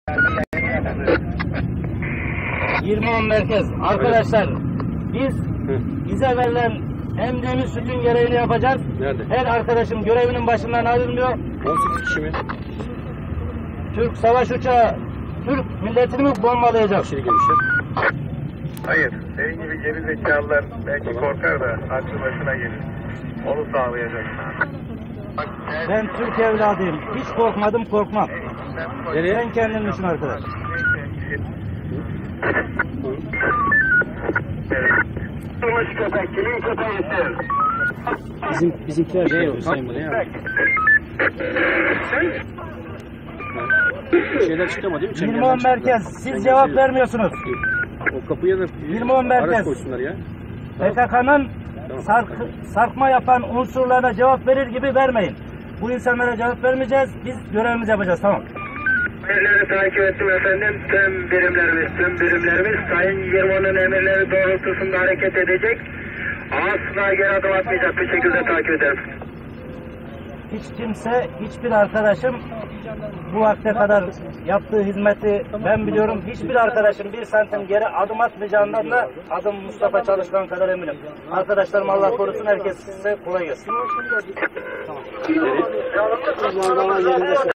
20-10 merkez. Arkadaşlar bize verilen emdiğimiz sütün gereğini yapacağız. Nerede? Her arkadaşım görevinin başından ayrılmıyor. 18 kişi mi? Türk savaş uçağı Türk milletini mi bombalayacak? Aşırı genişler. Hayır, senin gibi gerizekalılar belki korkar da aklı başına gelir. Onu sağlayacak. Ben Türk evladıyım. Hiç korkmadım, korkmam. Nereye? Sen kendin düşün arkadaş. Durmuş köpek, kimin köpeğisin? Bizimkiler şey yok. Sayın bana ya. Şeyler çıktı ama değil mi? 20-10 merkez. Siz cevap vermiyorsunuz. O kapıya da 20-10 merkez. araç koysunlar ya. PKK'nın sarkma yapan unsurlarına cevap verir gibi vermeyin. Bu insanlara cevap vermeyeceğiz. Biz görevimizi yapacağız. Tamam. Emirleri takip ettim efendim. Tüm birimlerimiz Sayın Yirman'ın emirleri doğrultusunda hareket edecek. Asla geri adım atmayacak bir şekilde takip ederim. Hiç kimse, hiçbir arkadaşım bu vakte kadar yaptığı hizmeti ben biliyorum. Hiçbir arkadaşım bir santim geri adım atmayacağından da adım Mustafa Çalışkan kadar eminim. Arkadaşlarım Allah korusun, herkes size kolay gelsin.